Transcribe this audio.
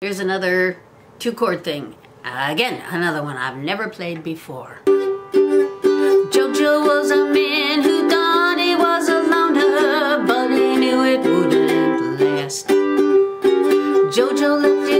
Here's another 2-chord thing. Again, another one I've never played before. Jojo was a man who thought he was a loner, but he knew it wouldn't last. Jojo left